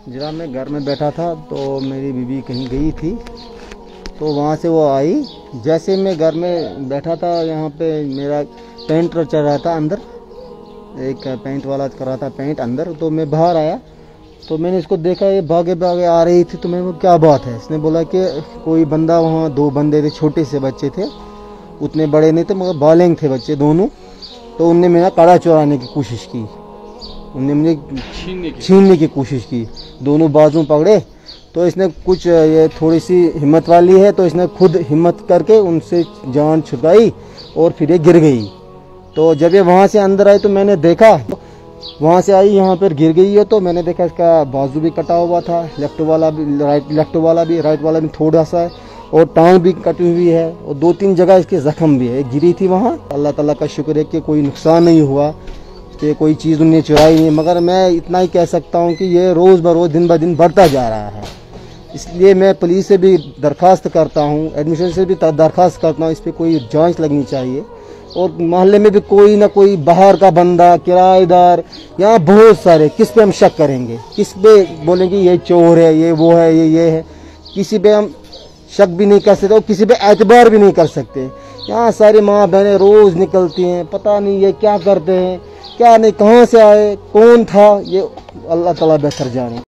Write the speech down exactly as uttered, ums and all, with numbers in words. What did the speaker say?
जरा मैं घर में बैठा था तो मेरी बीवी कहीं गई थी, तो वहाँ से वो आई। जैसे मैं घर में बैठा था, यहाँ पे मेरा पेंट चल रहा था अंदर, एक पेंट वाला कर रहा था पेंट अंदर। तो मैं बाहर आया तो मैंने इसको देखा, ये भागे भागे आ रही थी। तो मैंने वो क्या बात है, इसने बोला कि कोई बंदा, वहाँ दो बंदे थे, छोटे से बच्चे थे, उतने बड़े नहीं थे मगर बालेंग थे बच्चे दोनों। तो उनने मेरा कड़ा चुराने की कोशिश की, उनने मुझे छीनने की छीनने की कोशिश की। दोनों बाजू पकड़े तो इसने कुछ, ये थोड़ी सी हिम्मत वाली है तो इसने खुद हिम्मत करके उनसे जान छुड़ाई और फिर ये गिर गई। तो जब ये वहाँ से अंदर आई तो मैंने देखा, वहाँ से आई यहाँ पर गिर गई है। तो मैंने देखा इसका बाजू भी कटा हुआ था, लेफ्ट वाला भी, राइट लेफ्ट वाला भी, राइट वाला भी थोड़ा सा है, और टांग भी कटी हुई है, और दो तीन जगह इसके जख्म भी है। गिरी थी वहाँ। अल्लाह ताला का शुक्र है कि कोई नुकसान नहीं हुआ, कि कोई चीज़ उन्हें चुराई नहीं। मगर मैं इतना ही कह सकता हूँ कि ये रोज़ ब रोज़ दिन ब दिन बढ़ता जा रहा है। इसलिए मैं पुलिस से भी दरख्वास्त करता हूँ, एडमिनिस्ट्रेशन से भी दरख्वास्त करता हूँ, इस पर कोई जांच लगनी चाहिए। और मोहल्ले में भी कोई ना कोई बाहर का बंदा, किराएदार, यहाँ बहुत सारे, किस पे हम शक करेंगे, किस पे बोलेंगे ये चोर है, ये वो है, ये ये है। किसी पे हम शक भी नहीं कर सकते और किसी पे एतबार भी नहीं कर सकते। यहाँ सारी माँ बहनें रोज़ निकलती हैं, पता नहीं ये क्या करते हैं, क्या नहीं, कहाँ से आए, कौन था, ये अल्लाह ताला बेहतर जाने।